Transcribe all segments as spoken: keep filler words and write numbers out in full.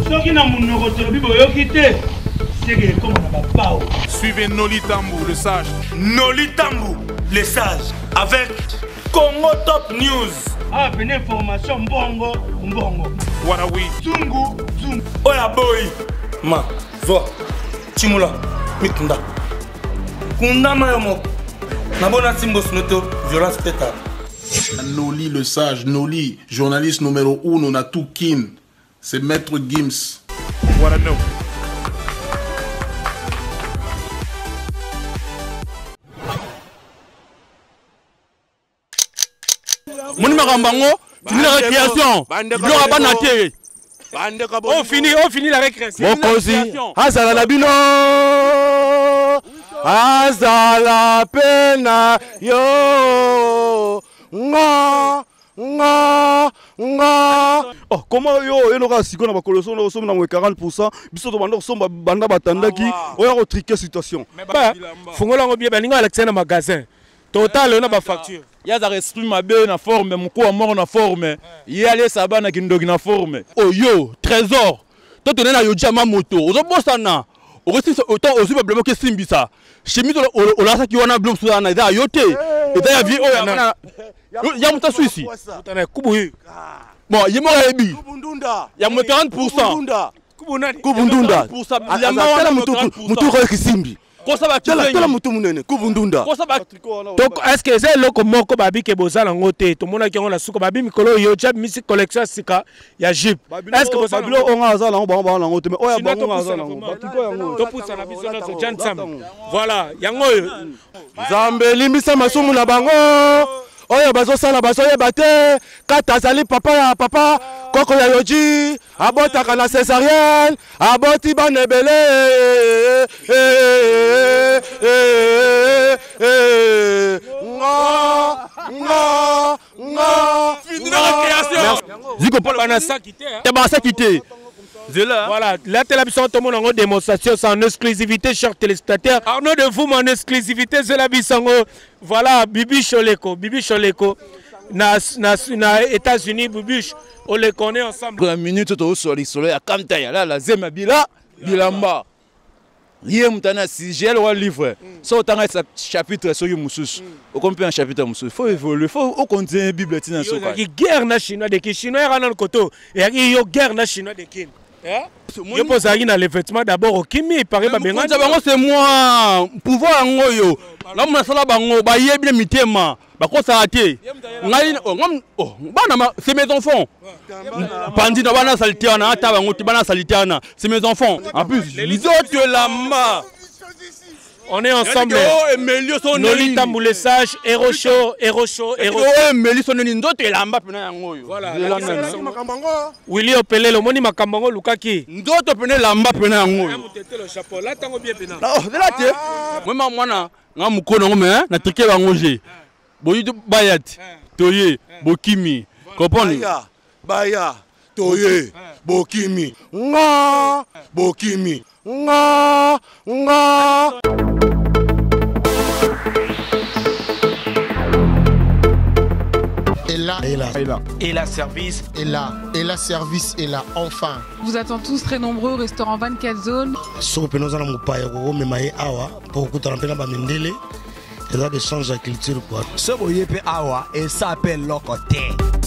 Suivez Noli Tambou, le sage. Noli Tambou, le sage, avec Congo Top News. Ah, une information bongo, bongo. Voilà, oui. Zungu, zungu. Oya boy. Ma, va. Chimula, mikunda. Kunda mayomo. Nabona simbo snoto, violence pétale. Noli le sage, Noli, journaliste numéro uno na tout kin. C'est Maître Gims. Voilà, no. Moni Makambango, fini la récréation. On finit, on finit la récréation. Mokosi, Azala Labino, Azala Pena, yo, nga, nga, nga. Oh, comment yo, il aura si qu'on a pas colossé, on a somme dans quarante pour cent. Biso to bando somme banda batanda qui, on a retriqué situation. Bah, Fongola ngobie balinga Alexandre magasin. Total, on a pas facture. Il y a des esprits ma belle en forme, mon coup à mort en forme. Il y a les sabana qui nous en forme. Oh yo, trésor. Toi tu es na yo jama moto. Ozo bosana. O resti autant aussi probablement que Simbisa. Chez moi on l'a ça qui wana blum sur na da yote. Et da ya vie oh ya. Ya muta suisi. Tana kubu. Bon, il m'a ebi. Kubundunda. Ya mo quarante pour cent. Kubundunda. Kubunani. Kubundunda. Ya ma wana mutu mutu ko kisimbi. Donc est-ce que c'est le comment que babi ke bozala ngote to mona ki on la suko babi mikolo yo jab misi collection sika ya jip est-ce que bozala babilo on azala on ba on la ngote mais oya ba on azala batiko yango to pousa na biso na so jansam voilà yango Zambe limbisa masumu na bango oya bazo sala bazo yeba te kata zali papa ya papa koko ya yoji abota na césarienne aboti banebele nga nga nga fini la création ziko pas na ça quitter hein ba ça quitter. Voilà, la télévision tout le monde en démonstration, c'est en exclusivité, chers téléspectateurs. Arnaud de vous, en exclusivité, c'est la bisango. Voilà, Bibi Choleko, Bibi Choleko, na na na États-Unis, Bibi, on les connaît ensemble. La minute au soleil, soleil à Kamtaya, là, la Zema Bila, Bilamba. Hier, mutana si j'ai le livre. Ça autant un chapitre sur Moussous. Au complet un chapitre Moussous. Faut évoluer, faut au continuer Bible tina so. Il y a guerre na chinois de chinois dans le côté. Il y a guerre na chinois de kin. Je pense à une les vêtements d'abord au Kimi, paraît pas bien. C'est moi, pouvoir en yo. Là, on a ça là, bango, bah y est bien mitema, bah quoi ça a été. Oh, c'est mes enfants. Pandi na bana salitiana, ata bango ti bana salitiana, c'est mes enfants. En plus, les autres la ma. On est ensemble. Noli Tambou le sage, Hero Show, Hero Show, Hero Show. Voilà. Willy Opele, le moni makambango lukaki. Ndoto pene lamba pene yango. Le chapeau là tango bien pena. Oh, de là tie. Moi mwana, nga mukono ngome na trike bangoje. Boyi bayat. Toye, bokimi. Comprendre? Baya, toye, bokimi. Nga, bokimi. Nga, nga. Et là, et là, et là, et la service, et là, et la service, et là, enfin. Vous attend tous très nombreux au restaurant vingt-quatre zones. Sauf que nous allons nous payer mais maï awa pour que tu rentres dans mendele et là de changer la culture quoi. Ce boye pe awa et ça appelle locoté.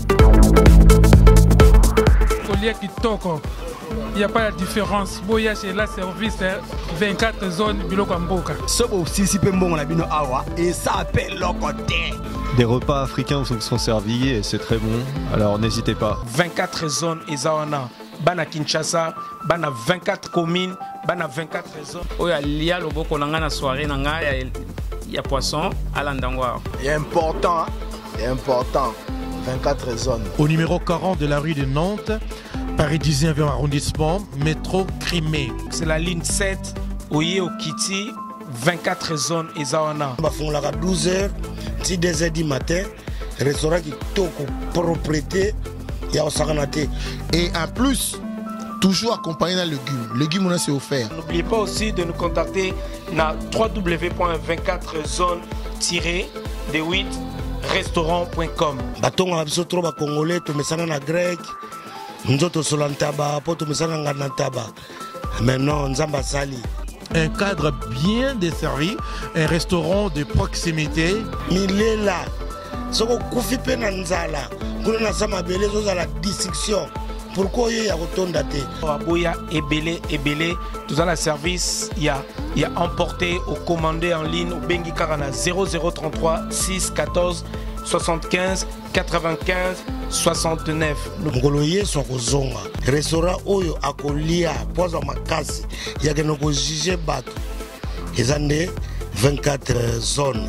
Folia qui toque. Il n'y a pas de différence. Boya chez la service vingt-quatre zones biloko mboka. Ce beau si pe mbongo na bino awa et ça appelle locoté. Des repas africains sont servis et c'est très bon, alors n'hésitez pas. vingt-quatre zones Ezawana, Bana Kinshasa, Bana vingt-quatre communes, Bana vingt-quatre zones. Oya lia loboko nanga na soirée nanga il y a poisson à l'andangwa. Il est important, il est important. vingt-quatre zones. Au numéro quarante de la rue de Nantes, Paris dix-neuvième arrondissement, métro Crimée. C'est la ligne sept, Oye Okiti, vingt-quatre zones Ezawana. On va faire à douze heures. Si deux heures du matin, restaurant qui toko propriété, il y a un et en plus, toujours accompagné d'un légume. Légume, on a c'est offert. N'oubliez pas aussi de nous contacter na w w w point vingt-quatre zones tiret de huit restaurant point com. Baton a besoin trop à congolais, tout mais ça na grec. nzoto solantaba poto musanga ngantaba. Mais non, nzamba sali. Un cadre bien desservi, un restaurant de proximité. Milela, soko kufi pe na nzala, kuna na sama bele zoza la dissection. Pourquoi il y a autant d'athées? Aboya ebele ebele, tout ça la service, il y a il y a emporté ou commandé en ligne au Bengi Karana zéro zéro trente-trois six quatorze soixante-quinze quatre-vingt-quinze soixante-neuf. Ngoloye sokozonga. Restaurant oyo akolia poza makasi. Yake noko juger bato. Ezande vingt-quatre zones.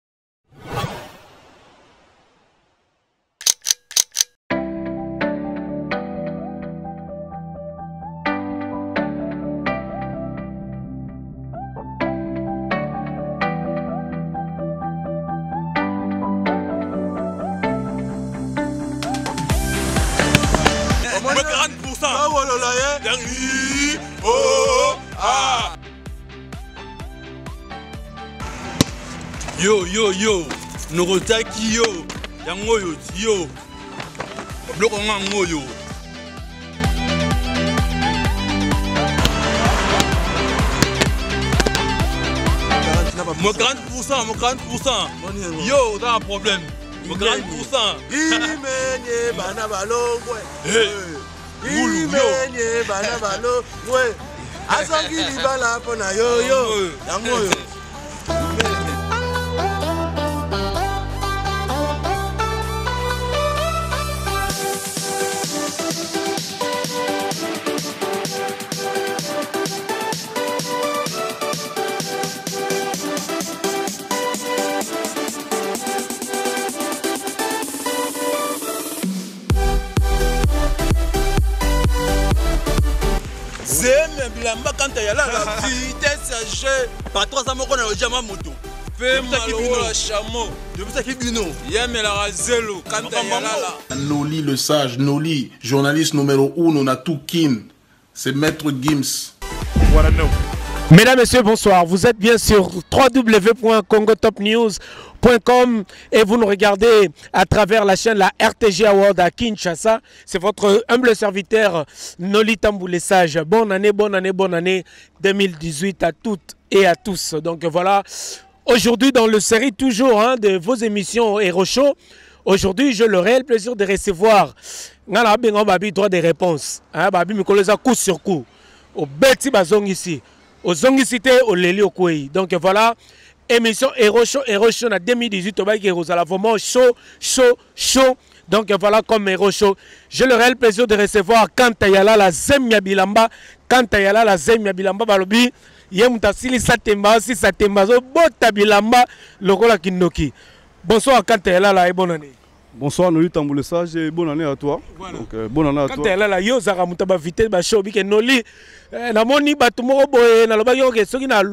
quarante pour cent. Ah voilà là, oh ah. Yo yo yo, Norotaki yo, yango yo yo. Bloco ngango yo. Mo quarante pour cent, mo quarante pour cent. Yo, t'as un problème. Mo quarante pour cent. Imenye bana balongwe. Imenye bana balongwe. Azangi libala pona yo yo. Yango yo. Bilamba quand il y a la vitesse par trois cents moko na ojama moto pe malola chamo depuis ça qui bino ya mela zelo quand il y a la Noli le sage, Noli journaliste numéro uno na Tukin, c'est Maître Gims. Voilà nous. Mesdames, Messieurs, bonsoir. Vous êtes bien sur w w w point congo top news point com et vous nous regardez à travers la chaîne la R T G Award à Kinshasa. C'est votre humble serviteur Noli Tamboulé Sage. Bonne année, bonne année, bonne année deux mille dix-huit à toutes et à tous. Donc voilà, aujourd'hui dans le série toujours hein, de vos émissions Hero Show, aujourd'hui j'ai le réel plaisir de recevoir Ngala Bengo Babi droit des réponses. Hein, Babi Mikoleza coup sur coup. Au Betty Bazong ici. Au Zongicité, au Leli Okoui. Donc voilà, émission Hero Show, Hero Show en deux mille dix-huit, au Baïk Hérosala, vraiment chaud, chaud, chaud. Donc voilà comme Hero Show. J'ai le réel plaisir de recevoir Kantayala la Zemia Bilamba, Kantayala la Zemia Bilamba Balobi, Yemutasili Satemba, si Satemba, Bota Bilamba, Lokola Kindoki. Bonsoir Kantayala la et bonne année. Bonsoir Noli Tamboulé Sage et bonne année à toi. Voilà. Donc, euh, bonne année à quand toi. Quand elle a la yo zara mutaba vite ba show bi ke Noli na moni batu moko boye na loba yo ke soki na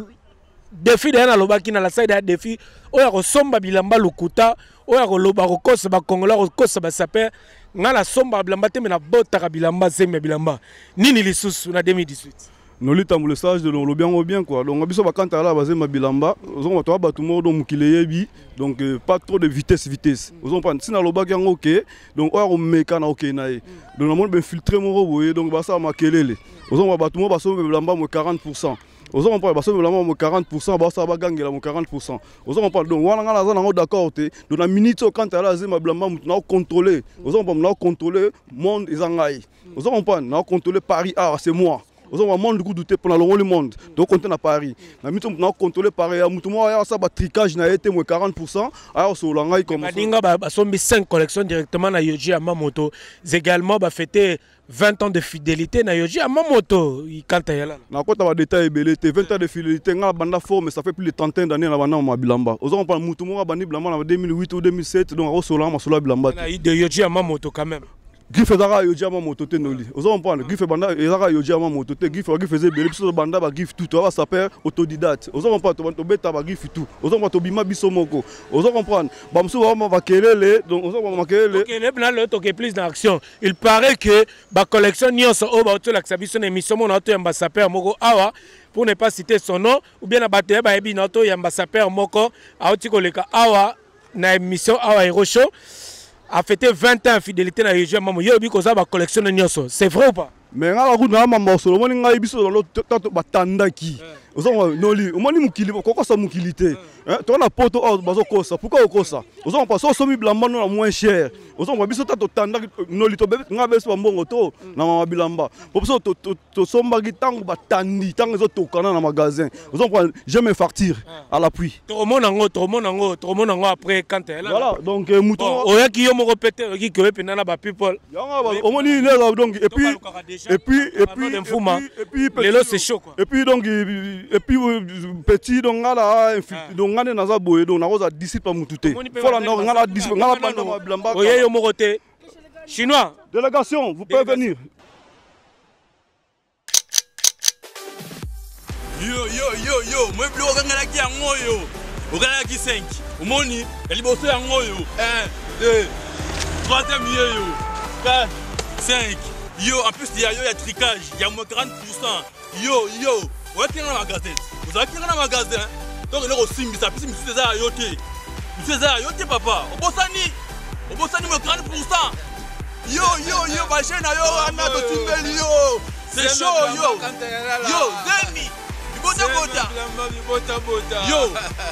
défi de na loba ki na la side ya défi o ya ko somba bilamba lukuta o ya ko loba ko kosa ba kongola ko kosa ba saper ngala somba bilamba te me na bota ka bilamba zembe bilamba nini lisusu na deux mille dix-huit. Noli Tamboulé Sage de l'on bien bien quoi. Donc biso ba kanta la bazé ma bilamba, ozon ba to ba tout monde donc kileyebi. Donc euh, pas trop de vitesse vitesse. Ozon pas sina loba gango OK. Donc o meka na OK na e. Donc on ben filtrer mo boye donc ba ça ma kelele. Ozon ba tout monde ba so bilamba mo quarante pour cent. Ozon pas ba so bilamba mo quarante pour cent ba ça ba gangela mo quarante pour cent. Ozon pas donc wana ngala za na d'accord te. Donc na minute o kanta la zema bilamba mo na contrôler. Ozon pas na contrôler monde ezangai. Ozon pas na contrôler Paris ah c'est moi. Nous avons un monde de douter pour le monde. Donc, on est à Paris. Nous avons contrôlé Paris. Nous avons un tricage qui a été quarante pour cent. Alors, sur l'anglais, comme ça. Nous avons cinq collections directement à Yoji Yamamoto. Également, nous avons fêté vingt ans de fidélité à Yoji Yamamoto. Quand tu es là. Nous avons des détails. vingt ans de fidélité. Nous avons une forme, ça fait plus de trentaine d'années. Nous avons Bilamba. Nous avons parlé de Bilamba en deux mille huit ou deux mille sept. Donc, nous avons Bilamba. De Yoji Yamamoto quand même. Griffe ezaka yoji ama motote noli. Ozo comprendre griffe banda ezaka yoji ama motote griffe griffe faisait bele biso banda ba griffe tout va s'appeler autodidacte. Ozo comprendre to beta ba griffe tout. Ozo comprendre to bima biso moko. Ozo comprendre ba muso ba va kelele donc ozo ba makelele. OK, le plan le to que plus d'action. Il paraît que ba collection nyonso o ba to la xabiso émission mon auto yamba saper moko awa pour ne pas citer son nom ou bien na baté ba ebi na auto yamba saper moko a otiko leka awa na émission awa Hero Show. a fêté vingt ans fidélité na région maman yo bi ko za ba collection nyonso c'est vrai ou pas mais nga ku na mama solo moni nga biso lo tato batandaki ozonga noli omoni mukili koko sa mukili te hein to na poto o bazo kosa pourquoi okosa ozonga pas so somi bilamba no moins cher ozonga biso tato tandaki noli to nga beso mbongo to na mama bilamba poso to to somba gitango batandi tango zo tokana na magasin ozonga je me facture à l'appui to mona ngo to mona ngo to mona ngo après quand elle voilà donc mouton oya ki yo mo répéter ki ko pe na ba people omoni donc et puis et puis et puis et puis lelo c'est chaud quoi et puis donc et puis petit donc là donc ngane naza boye donc nakoza disciple mututé fola donc ngala disciple ngala panda mablamba oye yo moroté chinois délégation vous pouvez venir yo yo yo yo moi plus okangala ki yango okangala ki cinq omoni liboso yango yo un deux troisième yo quatre cinq yo en plus il y a yo il y a tricage il y a moins quarante pour cent yo yo ouais qui est dans le magasin vous avez qui est dans le magasin donc il est aussi mis ça puis monsieur ça yo té monsieur ça yo té papa obosani obosani moins quarante pour cent yo yo yo ba chaîne yo ana to timbeli yo c'est chaud yo yo zeni bota bota bota bota yo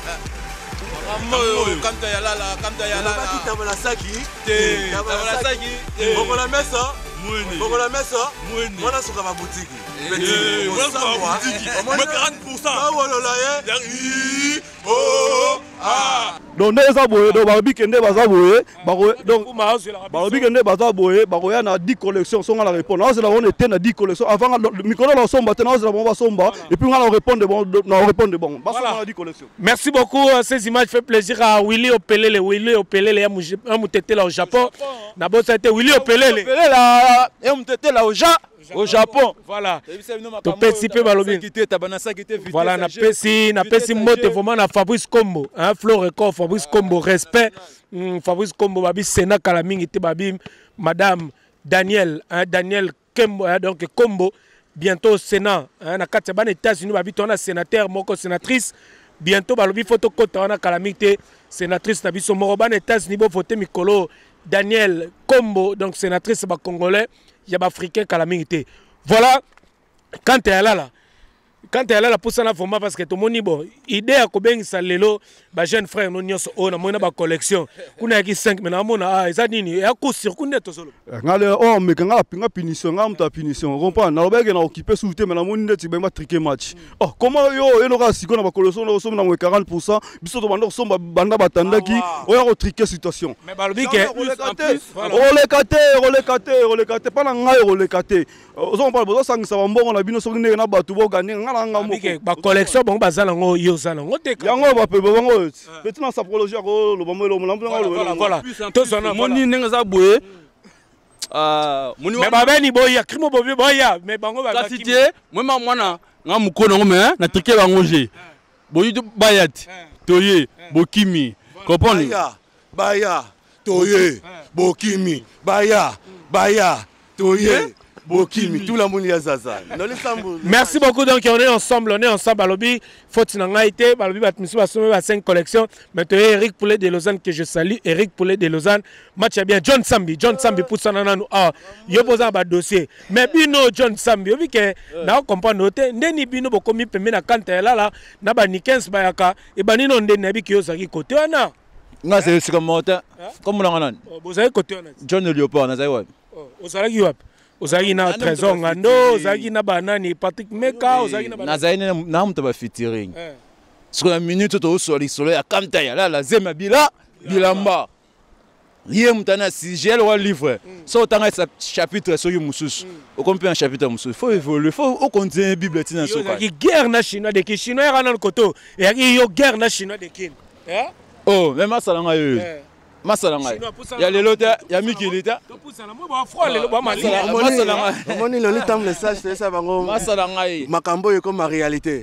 kamta ya lala kamta ya lala tabala saki te tabala saki boko la mesa mwene boko la mesa mwene mwana soka ba boutique petit mwana soka ba boutique quarante pour cent ah wala la ye oh ah donc neza boye donc ba bikende baza boye donc ba bikende baza boye ba koya na dix collections songa la répondre on la on était na dix collections avant micro la somba tena on la somba et puis on va répondre bon on répondre bon ba songa dix collections. Merci beaucoup, ces images fait plaisir à Willy Opelele Willy Opelele ya mutete là au Japon na bo ça été Willy Opelele là ya mutete là au Japon au Japon voilà to participer balobi voilà na pesi na pesi mote vraiment na Fabrice Kombo hein Flo Record Fabrice Kombo respect Fabrice Kombo babi Sénat kala mingi te babi madame Daniel hein Daniel Kombo donc Kombo bientôt Sénat hein na kati ban États-Unis babi tona sénateur moko sénatrice bientôt balobi photo kota na kala mingi te sénatrice na biso moko ban États-Unis bo voter mikolo Daniel Kombo donc sénatrice ba congolais il y a africain calamité. Voilà quand tu es là là. Quand tu es là là pour ça là vraiment parce que tout le monde bon idée à combien ça lelo ba jeune frère non nyos on a mona ba collection kuna ki cinq mais na mona ah ça nini ya ko sur kuna to solo ngale oh mais ngala pinga punition ngam ta punition comprend na lobeke na occuper souté mais na moni net ba triquer match oh comment yo eno ka siko na ba collection na somme na quarante pour cent biso to banda somba banda batandaki oya ko triquer situation mais ba lobike en plus rolekate rolekate rolekate pas na ngai rolekate on parle besoin sangisa ba mbongo na bino soki ndenge na batu bo gagner ba collection bon bazala ngo yo zala ngo te yango ba pe bango petit na sapologie ko lo bamo lo mulambu voilà voilà to sona moni nenga za boye ah moni mais ba beni boya krimo bobe boya mais bango ba ka cité moi ma mwana nga mukona ngome na trike bango je boyi bayat toye bokimi comprendre baya toye bokimi baya baya toye Bokimi, tout le monde y a ça. Merci beaucoup. Donc, on est ensemble, on est ensemble à lobby. Faut que tu été, à lobby, à cinq collections. Maintenant, Eric Poulet de Lausanne que je salue. Eric Poulet de Lausanne. Match bien. John Sambi. John Sambi pour ça, non, ah, il y a besoin d'un dossier. Mais Bino, John Sambi, vous voyez que, là, on comprend noter. Ndeni Bino, beaucoup mieux, mais na quand là, là, na ba Nikens Bayaka, et ba Nino Ndenabi qui est au côté, na. Non, c'est comme moi, comme on a vous avez côté, John Léopard, na zaïwa. Au Salagi Wap. Ozaki na Trésor Ngando, ozaki na banani Patrick Meka, ozaki na na zaine na mtu ba featuring. Sur la minute to sur le soleil akamta ya la la zema bila bilamba. Yé mutana si gel wa livre. So tanga chapitre sur mususu. O comprend un chapitre mususu. Faut évoluer, faut au continuer Bible tina so quoi. Il guerre na chinois de ki chinois era na koto. Et il yo guerre na chinois de kin. Eh? Oh, même masala ngayo. Masala ngai ya lelo ta ya mikili ta topusana mo ba froid lelo ba mali masala ngai omoni lelo tam message c'est ça bango masala ngai makambo yo comme réalité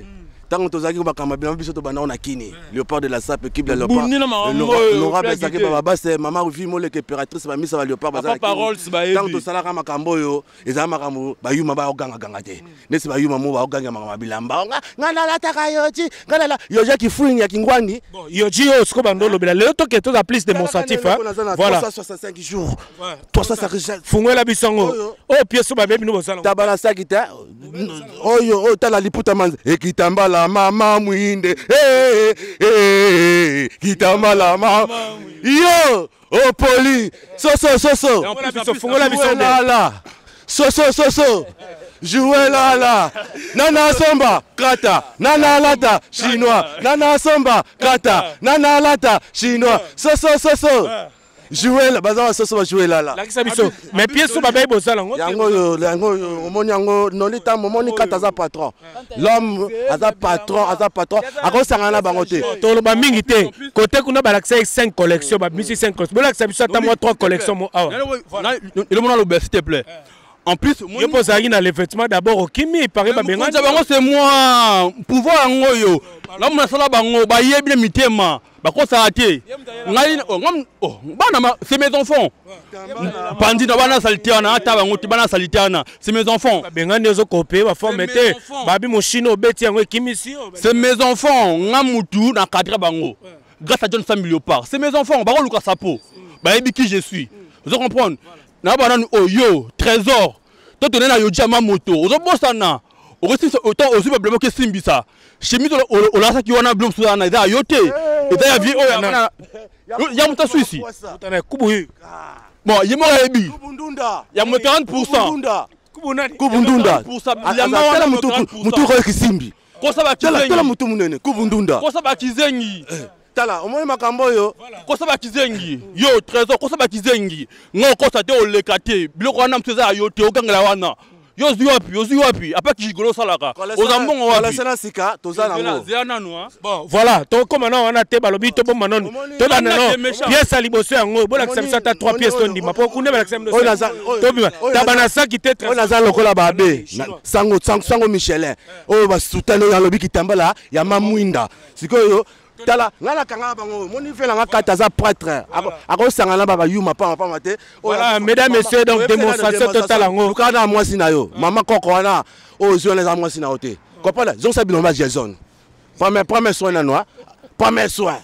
tant que tu as bakama bien biso to bana on a kini léopard de la sape équipe de léopard Laura Besake baba c'est maman vie mo le impératrice ba misa ba léopard bazala parole ba tant que sala kama makambo yo eza makambo ba yuma ba oganga ganga te nesi ba yuma mo ba oganga makambo bilamba ngana la taka yoji ngana la yoja ki fuing ya kingwani bon yoji o sko bando lobela le to ke to plus démonstratif voilà trois cent soixante-cinq jours trois cent soixante-cinq fungwela bisango o pièce ba bebi no bosala tabana sakita oyo o tala liputa manze ekitamba la mama mwinde eh eh kitamba la mama yo o poli so so so so fungwela bisango là so so so so jouer là là nana somba kata nana lata chinois nana somba kata nana lata chinois so so so so jouer là baza so so jouer là là la biso mais pièce ba bay bosala ngo yango yo yango omoni yango nolita momoni kata za patron l'homme aza patron aza patron akosanga na bango te to ba mingi te côté kuna ba l'accès cinq collections ba misi cinq collections ba l'accès biso ta moi trois collections mo awa le monde le s'il te plaît. En plus, je pose à les vêtements d'abord au Kimi, il paraît pas bien. C'est moi, pouvoir en goyo. Là, on a ça là, bango, bah yé bien mitema, bah quoi ça a été. C'est mes enfants. Pandi na bana salitiana, ata bango ti bana salitiana. C'est mes enfants. Benga nezo kopé, va formeter. Babi mo chino beti yango Kimi si. C'est mes enfants. Ngamutu na cadre bango. Grâce à John Sam Léopard. C'est mes enfants. Bah on Lucas Sapo. Bah ebi qui je suis. Vous comprenez? Na banane oh yo trésor to donner na yo diamant moto ozo bosana o resi autant aussi probablement que simbisa chemi to o la ki wana blom suzana ida yote ida ya vie o ya ya muta suisi tana kubu bon yemo ebi kubundunda ya mo quarante pour cent kubunani kubundunda ya mawala mutu mutu ko kisimbi ko saba kizengi tala mutu munene kubundunda ko saba kizengi tala omoni makambo yo kosa bakizengi yo trésor kosa bakizengi ngo kosa te olekate biloko wana mteza yo te okangela wana yo zwi wapi yo zwi wapi apa kigolo salaka ozambongo wapi la sena sika tozala ngo bon voilà to comme na wana te balobi to bomba non to na non pièce ali bosso yango bona kisa ta trois pièces to ndima po kunde bala kisa to bima tabana saki te on a za lokola babe sango sango Michelin o ba soutane ya lobi kitambala ya mamwinda sikoyo tala ngala kanga bango moni fait la kata za prêtre ako sangana baba yuma pa pa mate voilà mesdames messieurs donc démonstration totale ngo kana mwasi na yo mama koko wana o zo les mwasi na ote comprendre zo sa bilomba jason premier premier soin na noa premier soin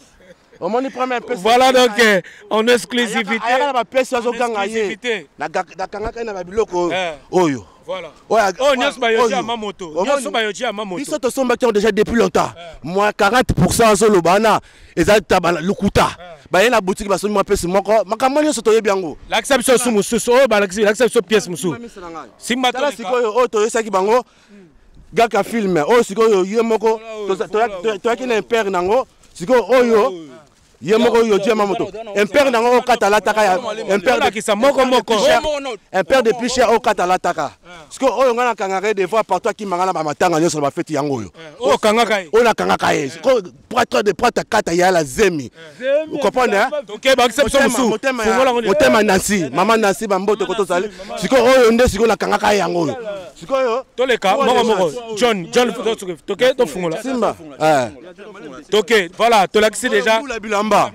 voilà donc euh, en exclusivité ba pesa zo kanga ye na kanga kana ba biloko oyo voilà. Oh, nyos ba yoji ama moto. Nyos ba yoji ama moto. Ils sont sommes qui ont déjà depuis longtemps. Moi quarante pour cent solo bana ezata bana lukuta. Ba yena boutique ba so moi pesa moko. Makambo nyos to yebiango. L'accès biso sumu susu o ba l'accès l'accès biso pièce musu. Simba to sikoyo o to yesa ki bango. Gaka film o sikoyo yemoko to to ki na père nango. Sikoyo oyo yemoko yo diama moto un père nango o katala taka ya un père de kisa moko moko un père de plus cher o katala taka parce que oyo ngana kangare des fois partout qui mangala ba matanga nyoso ba fête yango yo o kangaka o na kangaka ye ko prêtre de prêtre kata ya la zemi vous comprenez hein OK ba kisa biso musu motema Nancy maman Nancy ba mboto ko to sale siko oyo nde siko na kangaka yango yo siko yo to leka moko moko John John toke to fungola Simba eh toke voilà to l'accès déjà Bilamba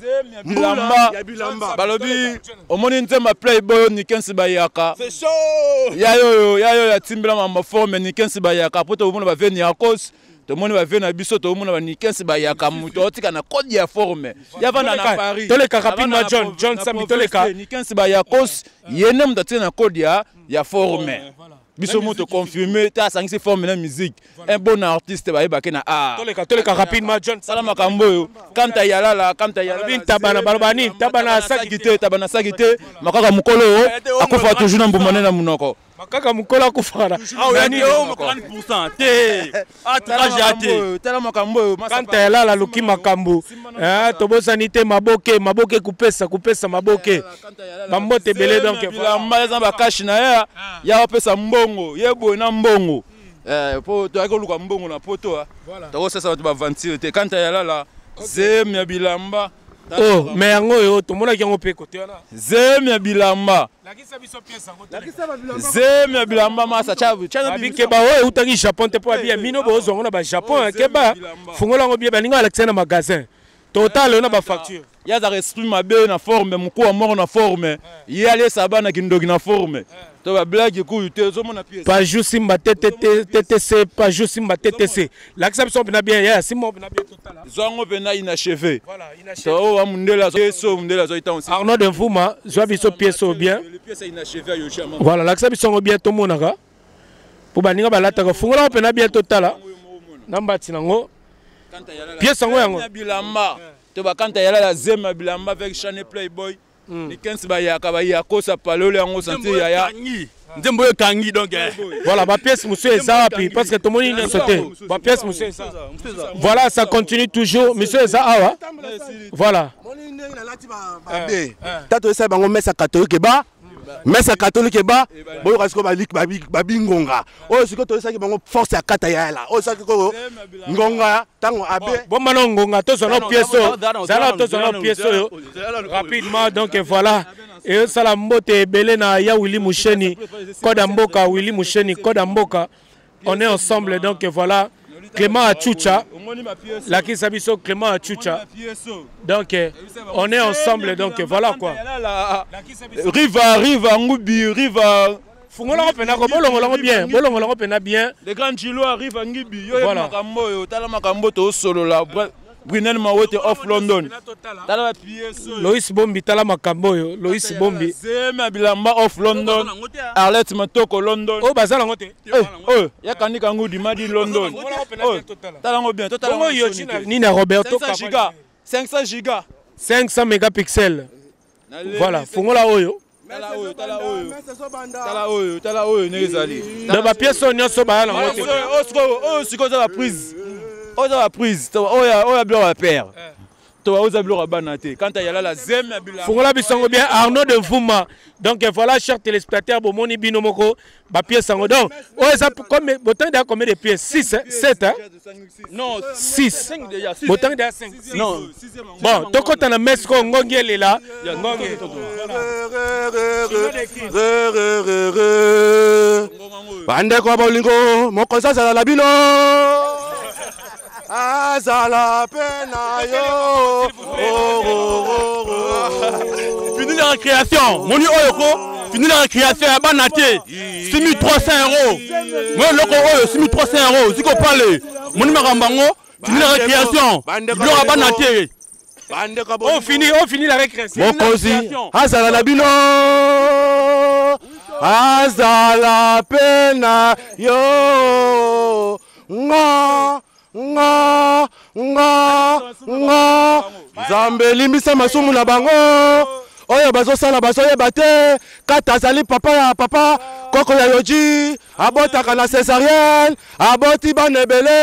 Bilamba balobi omoni nzema playboy ni kensi bayaka c'est chaud ya yo ya yo ya timbela mama forme ni kensi bayaka poto omona ba veni akos to moni ba veni biso to omona ba ni kensi bayaka muto otika na code ya forme ya vana na Paris to le rapidement John John Sami to le ka ni kensi bayakos yene mutatina na code ya ya forme biso moto confirmé ta sangisi forme na musique un bon artiste ba yeba na ah to le ka to le ka rapidement John salama kambo kanta yala la kanta yala bin tabana balbani tabana sakite tabana sakite makaka mukolo akufa toujours na mbumane na munoko makaka mukolo akufara yani quarante pour cent te atrajate tala makambo kanta yala la luki makambo eh to bosani te maboke maboke kupesa kupesa maboke bambote belé donc bilamba za bakashi na ya ya pesa mbongo yebo na mbongo eh po to akoluka mbongo na poto to sasa watu ba vingt te kanta yala la zem ya bilamba Oh, mais yango yo to mona ki yango pe côté wana. Zem ya bilamba. Lakisa biso pièce yango. Zem ya bilamba masa chabu. Abi ba o utaki Japon te po abi mino bo zongo na ba Japon ke ba fungola ngo bien balinga Alexandre na magasin. Total on a ba facture. Ya za esprit mabe na forme muko wa mort na forme. Ye ale sabana kindogi na forme. To ba blague ku te zo mona pièce. Pas juste simba T T C, pas juste simba T T C. Lakisa biso bina bien ya simba bina bien total. Zongo bena inachevé. Voilà, inachevé. To wa mundela zo mundela zo ita aussi. Arnaud de Vouma, zo biso pièce au bien. Les pièces inachevé yo chama. Voilà, lakisa biso bien to monaka. Pour baninga balata ko fungola bina bien total. Namba tinango. Pièce yango yango. Bilamba. To ba kanta yala la zema bilamba avec Chanel Playboy. Ni quinze ba ya ka ba ya ko sa palole yango santé ya ya. Ndembo kangi donc. Voilà, ma pièce monsieur Eza puis parce que tout le monde est sauté. Ma pièce monsieur Eza. Voilà, ça continue toujours monsieur Eza awa. Voilà. Tato ça bango mesa catholique ba. Mesa catholique ba. Boyo kasiko ba lik ba ba ngonga. O siko to ça ki bango force ya kata ya la. O ça ko ngonga tango abe. Bon maintenant ngonga to sono pièce. Ça to sono pièce rapidement donc voilà. Et ça la mbote belé na ya Willy Moucheni. Koda Mboka Willy Moucheni Koda Mboka. On est ensemble donc voilà. Clément Achucha, la qui s'abisso Clément Achucha. Donc on est ensemble donc voilà quoi. Riva Riva Ngubi Riva. Fungola opena ko bolongo longo bien, bolongo longo pena bien. Les grands chilo arrivent à Ngubi. Yo ya makambo yo tala makambo to solo la. Brunel Mawote off London. Tala pièce. Loïs Bombi tala makambo yo, Loïs Bombi. Zema bilamba off London. Arlette Matoko London. Oh bazala ngote. Oh, ya kanika ngudi madi London. Oh, tala ngo bien, tala ngo yo Nina Roberto cinq cents gigas. cinq cents gigas. cinq cents mégapixels. Voilà, fungola oyo. Tala oyo, tala oyo. Tala oyo, tala oyo nezali. De ba pièce on nyoso ba la ngote. Oh, siko, oh, siko za la prise. Oh, la prise. Oh, ya, oh, ya blo à père. Toi, oh, ya blo à banaté. Quand il y a la zem, ya blo. Fungola bisongo bien Arnaud de Vouma. Donc voilà, chers téléspectateurs, bon moni binomoko, ba pièce sango. Donc, oh, ça comme botan da combien de pièces? six, sept hein? Non, six. Botan da cinq. Non. Bon, toko tana mesko ngongele là. Ngongele. Bande ko bolingo, moko sasa la bino. Azala pena yo. Fini la récréation. Moni oyoko. Fini la récréation à Banaté. six mille trois cents euros. Moi loko oyo six mille trois cents euros. Ziko pale. Moni makambango. Fini la récréation. Blo à Banaté. On finit, on finit la récréation. Mokozi. Azala la bino. Azala pena yo. Nga. Nga nga nga Zambe limbisa masumu na bango oyo bazo sala bazo yeba te kata zali papa ya papa koko ya yoji abotaka na césarienne aboti banebele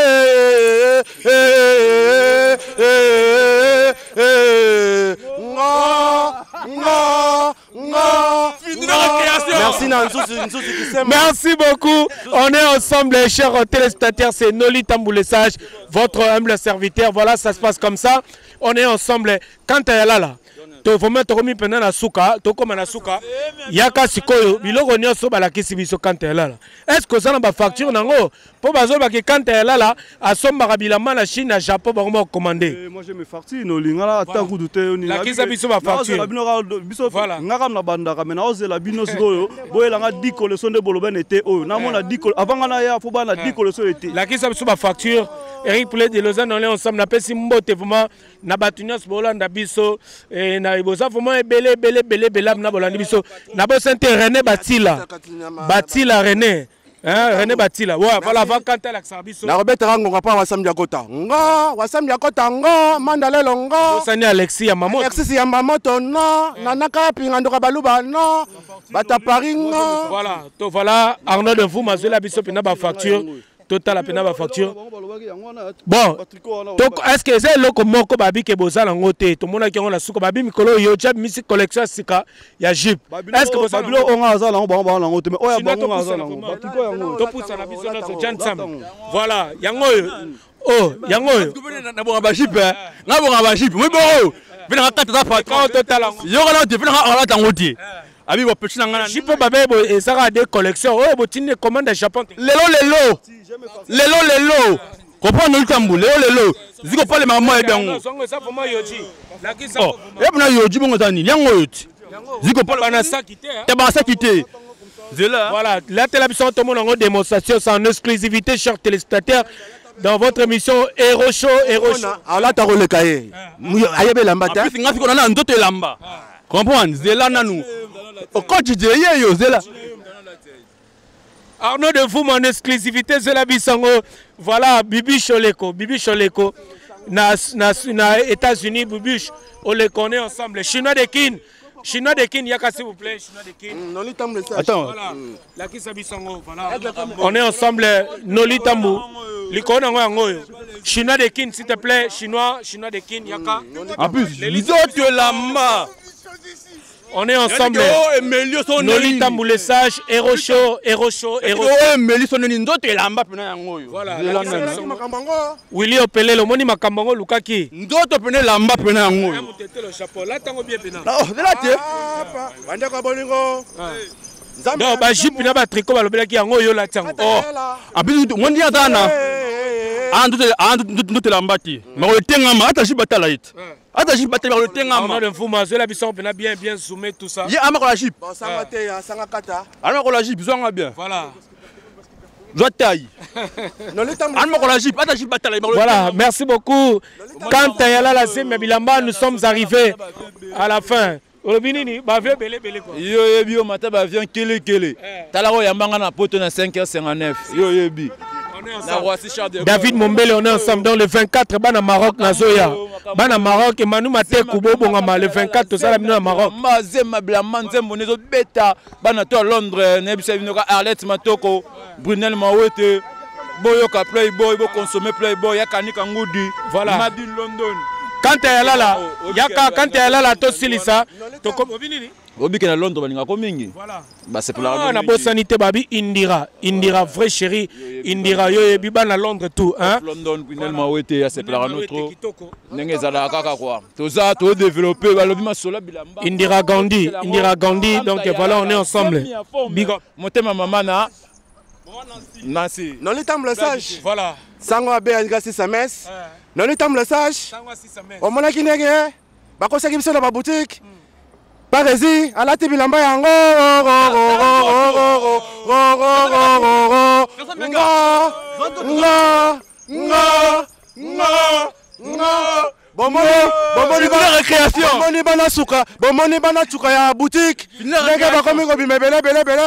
nga nga nga. Merci Merci beaucoup. On est ensemble, chers téléspectateurs. C'est Noli Tamboulessage, votre humble serviteur. Voilà, ça se passe comme ça. On est ensemble. Quand tu es là, là, tu vas mettre comme pendant la souka, tu comme la souka. Yaka sikoyo, biloko nyoso balakisi biso quand tu es là. Est-ce que ça n'a pas facture nango? Pour bazo ba que quand tu es là là, à somba bilama la Chine, à Japon, ba comment commander? Moi je me facture no lingala tangu dute oni. La kisa biso ba facture. Voilà. Ngakam na banda kamena oze la bino sikoyo. Boyela nga dix collection de boloben était oyo. Na mona dix avant nga ya fo ba na dix collection était. La kisa biso ba facture. Eric Poulet de Lausanne, on est ensemble. Na pesi mbote vraiment na batunios bolanda biso et na iboza vraiment belé belé belé belé na bolanda biso. Na bo sente René Batila. Batila René. Hein, René Batila. Ouais, voilà, va quand elle a biso. Na Robert Rango pa wasam yakota. Nga, wasam yakota nga, mandale longa. Sani Alexis ya mamoto. Alexis ya mamoto no, nanaka pinga ndoka baluba no. Bata paringa. Voilà, to voilà Arnaud de vous mazela biso pina ba facture. Total la pena ba facture. Bon, est-ce que c'est le moko babi ke bozala ngote to mona ki ngona suko babi mikolo yo jab misi collection sika ya jip. Est-ce que bozala babilo onga azala ngo ba ba ngote me oya ba ngo azala ngo batiko yango to pusa na biso na so jansam. Voilà, yango oh, yango na bonga ba jip, na bonga ba jip. Moi bo. venanga kata za patron total yo kana te venanga ala tango te abi bo petit ngana jipo babe bo ezaka des collections oyo botine commande Japon lelo lelo lelo lelo comprendre le tambour lelo lelo ziko pas le maman et dango songo ça vraiment yoji la ki ça e bana yoji bongo tani yango yoti ziko pas bana sa quitté te bana sa quitté voilà la télévision tout le monde en démonstration c'est en exclusivité chers téléspectateurs dans votre émission Hero Show Hero Show ala ta role kaye ayebe lamba ta puis ngafiko na ndoto elamba comprendre zela nanu o coach de yeyo zela Arnaud de vous mon exclusivité Zela Bisango voilà Bibi Choleko Bibi Choleko na na na États-Unis Bibi on les connaît ensemble chinois de Kin chinois de Kin yaka s'il vous plaît chinois de Kin Noli Tambu attends voilà la Kisa Bisango voilà on est ensemble Noli Tambu likona ngo ngo chinois de Kin s'il te plaît chinois chinois de Kin yaka en plus les autres lamba on est ensemble. Noli Tambu le sage, Hero Show, Hero Show, Hero Show. Voilà. Willy Opele, le moni makambango Lukaki. Ndoto pene lamba pena yango. Le chapeau. Là tango bien pena. Oh, de là te. Bande ko bolingo. Non, ba jip na ba tricot ba lobela ki yango yo la tango. Oh. Abi mondi atana. Andu andu ndoto lamba ti. Ma ko tengama ata jiba tala it. Ata jiba tala ko tengama. On a fuma Zela Bisango pena bien bien zoomé tout ça. Ye ama ko la jip. Bon sanga te ya sanga kata. Ama ko la jip zonga bien. Voilà. Jotaï. Voilà, merci beaucoup. Quand tu es là, la Zé Bilamba, nous sommes arrivés à la fin. Olobinini, ba vieux belé belé quoi. Yo yebi o mata ba vieux kele kele. Talaro yambanga na poto na cinq heures cinquante-neuf. Yo yebi. David Mombele, on est ensemble dans le vingt-quatre, bana Maroc na Zoya. Bana Maroc et Manu Mate Kubo Bongama le vingt-quatre, tout ça la Maroc. Mazema Blaman Zembonezo Beta, bana to Londres, Nebisa Vinoka Arlette Matoko, Brunel Mawete, Boyoka Playboy, Bo consommer Playboy, Yakanika Ngoudi, voilà. Madine London. Quand tu es là là, Yaka quand tu es là là, to silisa, to comme Obi na Londres baninga ko mingi. Voilà. Bah c'est pour la ah, na bo sanité babi Indira, Indira vrai chéri, Indira yo yebi ba na Londres tout hein. London Brunel Mawete, c'est pour la notre. Nenge zala kaka quoi. Tout ça tout développer ba lobi masola bilamba. Indira Gandhi, Indira Gandhi donc voilà on est ensemble. Big up. Motema mama na Nancy. Noli Tambu le sage. Voilà. Sango abe ngasi sames. Noli Tambu le sage. Sango si sames. O mona kinege. Ba ko saki biso na ba boutique. Parezi, à la T V Lamba yango. Bomoni, bomoni bana récréation. Bomoni bana suka, bomoni bana suka ya boutique. Nege ba komi ko bimé bele bele bele.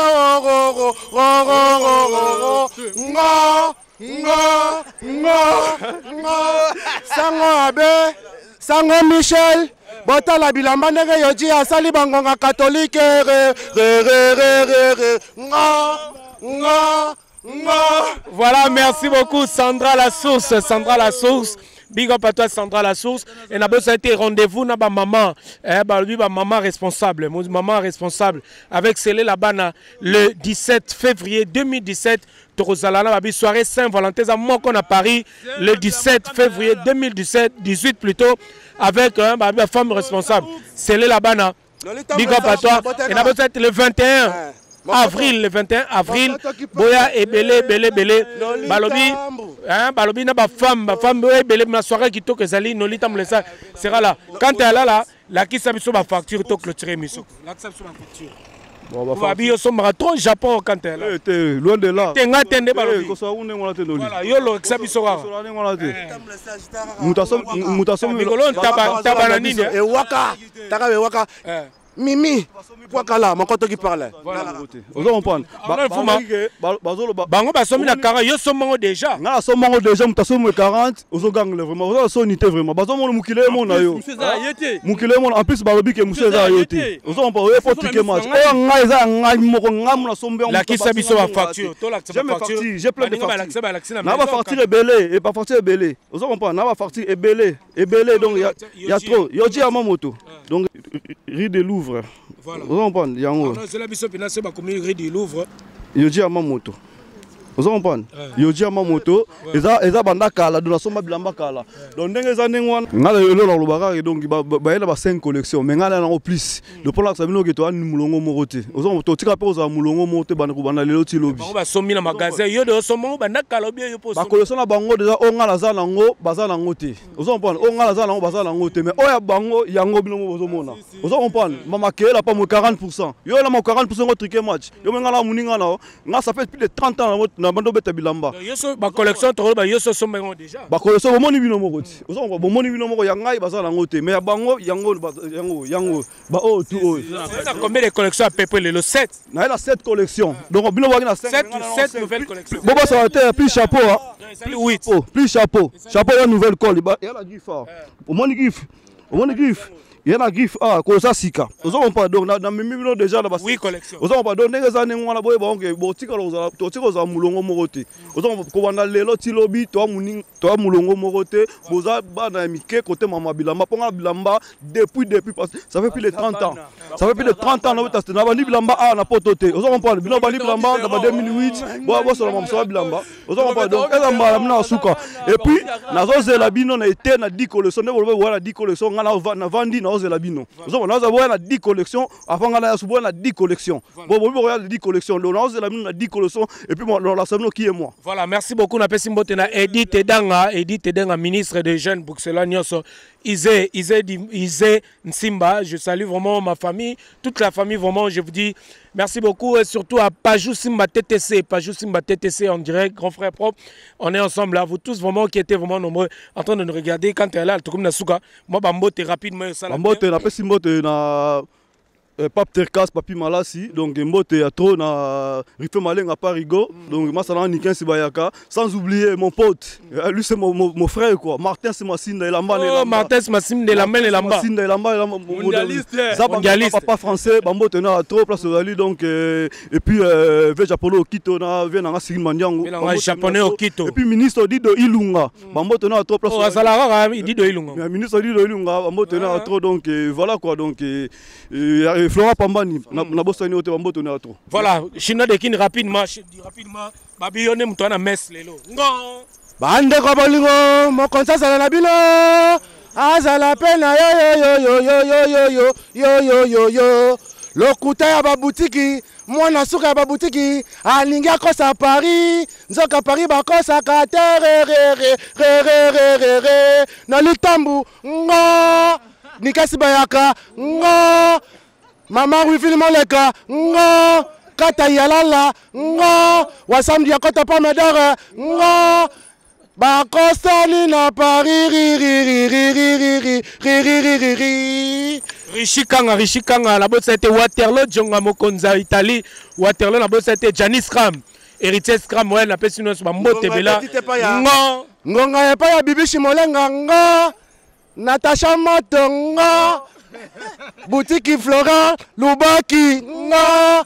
Nga, nga, nga. Sango abe, Sango Michel. Bota la bilamba ndenge yoji asali bangonga catholique re re re re re nga nga nga. Voilà, merci beaucoup Sandra la source, Sandra la source. Big up à toi Sandra la source. Et n'a besoin de rendez-vous na ba maman, eh ba lui ba maman responsable, mon maman responsable avec Célé la bana le dix-sept février deux mille dix-sept. Torozalana babi soirée Saint-Valentin à Mokon à Paris le dix-sept février deux mille dix-sept, dix-huit plutôt avec un hein, bah, femme responsable. Célé la bana. Big up à toi. Et n'a besoin le vingt et un avril, le vingt et un avril, Boya et Belé, Belé, Belé, Balobi, hein, Balobi n'a pas femme, ma femme, Belé, ma soirée qui toque Zali, Noli Tambu le sage sera là. Quand tu es là, là, la qui s'habille sur ma facture, toque le tiré, miso. La qui s'habille sur ma facture. Bon, bah, habiller au marathon Japon quand tu es là. Tu es loin de là. Tu es là, tu es là, Balobi. Voilà, yolo, qui s'habille sur là. Mutasom, mutasom, tabanani. Et waka, takabe waka. Mimi, Wakala, mon côté qui parle. Voilà. Vous comprenez? Bango basomi na quarante, yo somo déjà. Na somo déjà, mutasomo quarante, ozo gang vraiment. Ozo sonité vraiment. Basomo mukile mon na yo. Mukile mon en plus balobi ke monsieur za yote. Ozo comprendre, faut ticket match. Oh ngai za ngai moko ngam na sombe. La qui s'habille ma facture. J'ai mes factures, j'ai plein de factures. Na ba facture est belé et pas facture est belé. Ozo comprendre, na ba facture est belé, est belé donc il y a trop. Yo di à ma moto. Donc rue de Louvre. Voilà. Vous comprenez? Yango. C'est la biso pina c'est ba comme rue du Louvre. Yo di à ma moto. Vous comprenez? Yoji Yamamoto, eza banda kala, dona soma bilamba kala. Donc ndenge za ndengwan, ngala yolo la lobaka donc ba yela ba cinq collections, mais ngala na plus. Le pour la sabino ke to an mulongo morote. Vous comprenez? To tika pe oza mulongo morote bana ko bana lelo ti lobi. Ba somi na magasin yo de somo banda kala bien yo poso. Ba collection na bango déjà o ngala za nango baza nango te. Vous comprenez? O ngala za nango baza nango te, mais o ya bango yango bilongo bozo mona. Vous comprenez? Mama ke la pas mo quarante pour cent. Yo la mo quarante pour cent ngo triquer match. Yo ngala muninga na, nga ça fait plus de trente ans na bando beta bilamba. Yoso ba collection to ba yoso somengo déjà. Ba collection bo moni bino moko ti. Ozo bo moni bino moko ya ngai baza nango te, mais ya bango yango yango yango ba o tu o. Ça combien de collections à peu près le sept? Na la sept collections. Donc bino wa na sept sept nouvelles collections. Bon bah ça va être plus chapeau hein. Plus huit. Plus chapeau. Chapeau la nouvelle colle, il y a la griffe. Au moni griffe. Au moni griffe. Il y a la griffe ah ko ça sika. Ozo on pas donc na mimi déjà là bas. Oui collection. Ozo on pas donc ndenge za nengwana boye bonke bo tika loza to tika za mulongo morote. Ozo ko wana lelo ti lobi to muning to mulongo morote boza bana mike côté mama bilamba ponga bilamba depuis depuis ça fait plus de trente ans. Ça fait plus de trente ans na bota na bandi bilamba ah na potote. Ozo on pas bilamba bilamba na deux mille huit bo bo so mama so bilamba. Ozo on pas donc eza mbala na suka. Et puis na zo zela bino na été na dix collections ne bo wala dix collections ngana na vandi na la bino. Nous avons dix collections, avant on a dix collections. Bon, on a dix collections. Nous avons dix collections et puis on a savons qui est moi. Voilà, merci beaucoup. On a passé na Edith Edanga, Edith Edanga, ministre des Jeunes Bruxelles Nyonso. Isé, Isé, Isé Nsimba. Je salue vraiment ma famille, toute la famille vraiment. Je vous dis merci beaucoup et surtout à Pajou Simba T T C, Pajou Simba T T C en direct, grand frère propre. On est ensemble là, vous tous vraiment qui étaient vraiment nombreux en train de nous regarder quand tu es là, tout comme Nasuka. Moi, Bambote rapidement ça. Mbote na pesi mbote na Pape Terkas Papi Malasi donc mbote ya trop na Rife Malenga Parigo donc masala Nikin Sibayaka sans oublier mon pote lui c'est mon, mon, mon frère quoi Martin Simasinda Elamba oh Martin Simasinda Elamba Elamba Simasinda Elamba mondialiste mondialiste papa français bambote na trop place ali donc et puis ve japonais Okito na vient na Sigin Mandiango japonais Okito et puis ministre Dido Ilunga bambote na trop place oh Salara Dido Ilunga ministre Dido Ilunga bambote na trop donc voilà quoi donc Flora Pambani, na bosani ote bamboto na trop. Voilà, Chinois de kin rapidement, rapidement, babiyone mutwana mes lelo. Ngo. Bande ko bolingo, mo konsa sala na bino. Azala pena yo yo yo yo yo yo yo yo yo yo yo. Lokuta ya babutiki, mwana suka ya babutiki, alingi akosa Paris, nzoka Paris bakosa ka tere re re re re re re. Na Lutambu, ngo. Nikasi bayaka, ngo. Mama wifili moleka, ngo. Kata yalala, ngo. Wasamdi ya kota pomedore, ngo. Bakosa ni na Paris, ri ri ri ri ri ri ri ri ri ri ri. Rishikanga, Rishikanga, la bosse c'était Waterloo, Djonga Mokonza, Italie. Waterloo, la bosse c'était Janice Ram. Héritier Scram, ouais, la personne qui m'a moté, là. Ngo. Ngonga ya pa ya bibi shimolenga, ngo. Natacha Motonga, boutique Florent, Lubaki, non.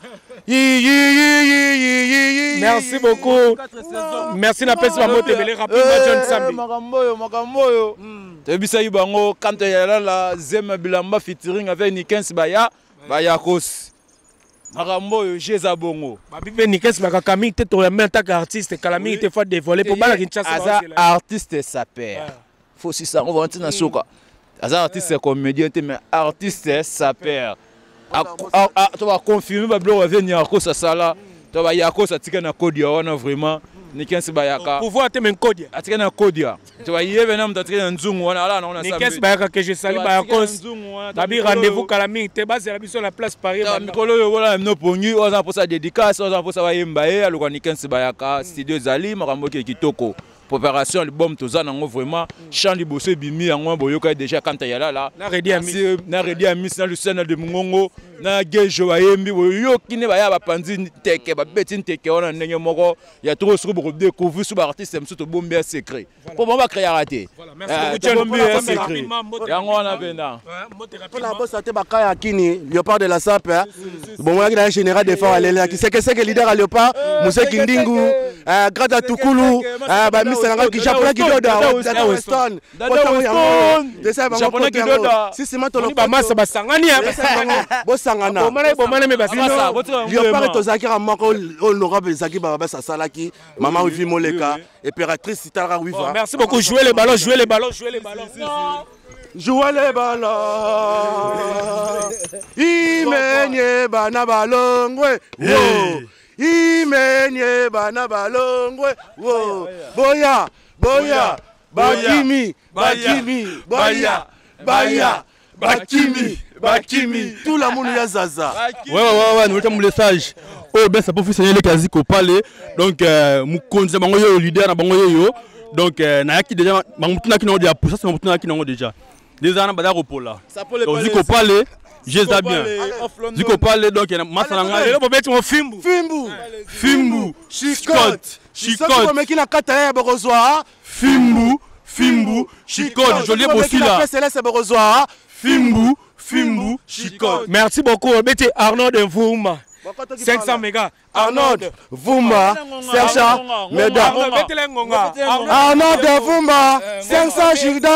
Merci beaucoup. Merci na pesi ba mote belé rapidement John Sambi. Makamboyo, makamboyo. Tebisa yibango quand il y a la Zema Bilamba featuring avec Nikens Baya, Bayakos. Makamboyo Jeza Bongo. Ba bibe Nikens ba Kaming te to même tant qu'artiste, Kaming te faut dévoiler pour ba la Kinshasa. Artiste ça perd. Faut si ça on va entrer dans soka. Aza artiste comédien mais artiste ça perd. Tu vas confirmer ba blo va venir à cause ça là. Tu vas y a cause tika na Kodia wana vraiment Nikens Bayaka. Pouvoir te men Kodia. Atika na Kodia. Tu vas y venir m'attendre dans Nzungu wana là on a ça. Nikens Bayaka que je salue Bayaka. Tabi rendez-vous Kalaming te base la sur la place Paris. Mikolo yo wala no pongi oza pour sa dédicace oza pour ça va yembaye aluka Nikens Bayaka studio Zali makambo ke kitoko. Opération album toza nango vraiment chant liboso bimi yango boyoka déjà quand il y a là là na redi ami na redi ami na Lucena de Mungongo na Gejo bayembi boyoki ne baya ba panzi teke ba beti teke ona ndenge moko ya trop sur pour découvrir sur artiste mso to bombe secret pour bon ba créer raté voilà merci beaucoup bombe secret yango ona benda pour la bosse te bakaya kini Léopard de la Sape bon moi qui général des fois aller là qui c'est que c'est que leader à Léopard Moussa Kindingu Grada Tukulu, Misanga qui japonais qui doit Dada Weston. Japonais qui doit. Si c'est maintenant le Bamasa Basangani. Bosangana. Léopard Tozaki Ramako honorable Zaki Babasa Salaki, Maman Wifi Moleka, impératrice Sitara Wifa. Merci beaucoup. Jouez les ballons, jouez les ballons, jouez les ballons. Jouez les ballons. Imenye bana balongwe. Imenye bana balongwe. Boya, boya, Bakimi, Bakimi, Boya, Baya, Bakimi, Bakimi. Tout le monde y a Zaza. Ouais, ouais, ouais, nous avons le message. Oh, ben ça peut fonctionner les quasi qu'au palais. Donc, nous connaissons le leader, donc, na qui déjà, Mamoutouna qui n'a déjà pour ça, c'est Mamoutouna qui n'a déjà. Des années, badar au pôle là. Donc, Ziko palais, j'ai ça bien. Ziko palais, donc, il y a Massalanga. Il faut mettre mon Fimbu. Fimbu. Fimbu. Chicote. Chicote. Fimbu. Fimbu. Chicote. Joli aussi là. Fimbu. Fimbu. Chicote. Merci beaucoup. Mettez Arnaud de Vouma. cinq cents mégas. Arnaud Vouma, Serge Meda. Arnaud de Vouma, cinq cents gigas.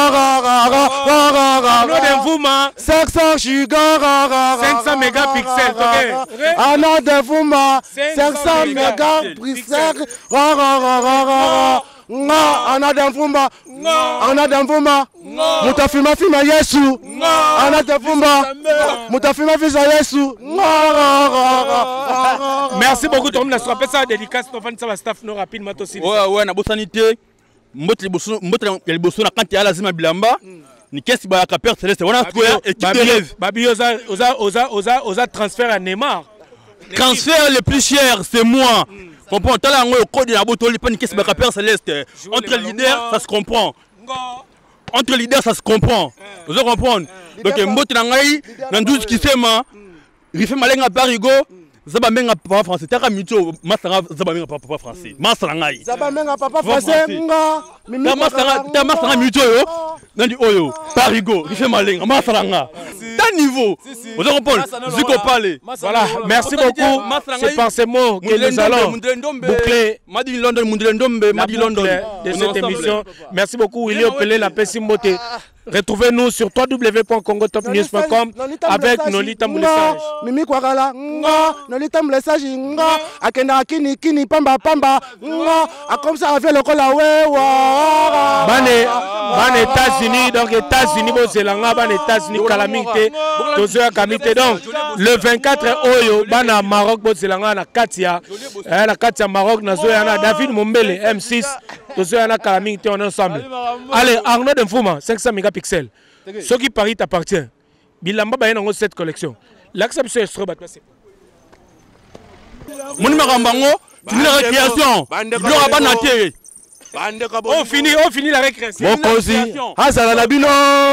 Arnaud de Vouma, cinq cents gigas. cinq cents mégapixels. Arnaud de Vouma, cinq cents mégapixels. Ana Damfumba, Ana Damfumba, Mutafima Fima Yesu, Ana Damfumba, Mutafima Fima Yesu. Merci beaucoup, Tom. On a rappelé ça dédicace, on va faire staff non rapidement aussi. Ouais, ouais, na bosanité. Mbotre bosso, mbotre el bosso na kanti ala zima bilamba. Ni kesi ba ka perdre céleste. On a trouvé équipe de rêve. Babi oza oza oza oza oza transfert à Neymar. Transfert le plus cher, c'est moi. Comprends, t'as là un code de la bouteille, pas une caisse de céleste. Entre leaders, ça se comprend. Entre leaders, ça se comprend. Vous comprenez? Donc, Mbote Nangaï, dans douze qui s'aiment, il fait malin à Barigo, Zabamenga papa français. T'as Mito, Masanga Zabamenga papa français. Masangaï. Zabamenga papa français, T'as Masanga Mito, Nandi Oyo, Barigo, il fait malin, Masanga. T'as niveau. Vous comprenez? Ziko Palais. Voilà, merci beaucoup. C'est par ces mots que nous allons boucler Madi London, Mundelendombe, Madi London de cette émission. Merci beaucoup, Willy Opelé, la Pessimbote. Retrouvez-nous sur w w w point congo top news point com avec Nolita Moulessage. Mimi Kwagala, Nolita Moulessage, Akenda Kini Kini Pamba Pamba, comme ça avec le Kolawe. Bane, Bane États-Unis, donc États-Unis, Bozelanga, Bane États-Unis, Calamité, Tozoya Kamité. Donc le vingt-quatre Oyo, Bana Maroc, Bozelanga, na Katia, la Katia Maroc, Nazoya, David Mumbele, M six, Tozoya Calamité, on est ensemble. Allez, Arnaud de Fouma, cinq cents mégapixels. Ce qui Paris t'appartient. Bilamba Bayen en cette collection. L'acception est trop basse. Mon numéro Rambango, tu la récréation. On finit, on finit la récréation. Bon cosy. Azala Labino.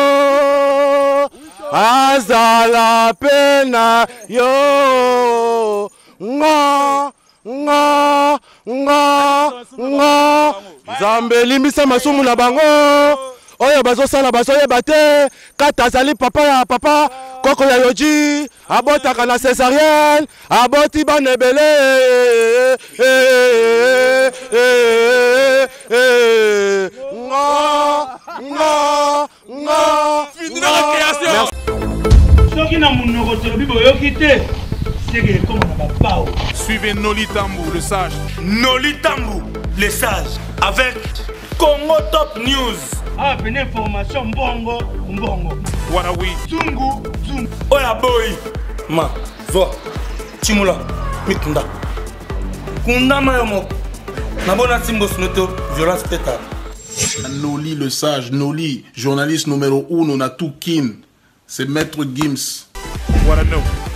Azala Pena. Yo. Nga. Nga. Nga. Nga. Zambeli Misa Masumu na bango. Oyo bazo sala bazo yebate. Kata zali papa ya papa. Koko ya yoji. Abota kana césarienne. Aboti banebele. Nga. Nga. Nga. Fini la création. Soki na munoko tolobi boyoki te. Sege comme na babao. Suivez Noli Tambou, le sage. Noli Tambou, le sage. Avec Congo Top News. Ah, une information mbongo, mbongo. Voilà, oui. Zungu, zungu. Oya boy. Ma, va. Chimula, mikunda. Kunda mayomo. Nabona simbo snoto, violence pétard. Noli le sage, Noli, journaliste numéro un, on a tout kin. C'est Maître Gims. What I know.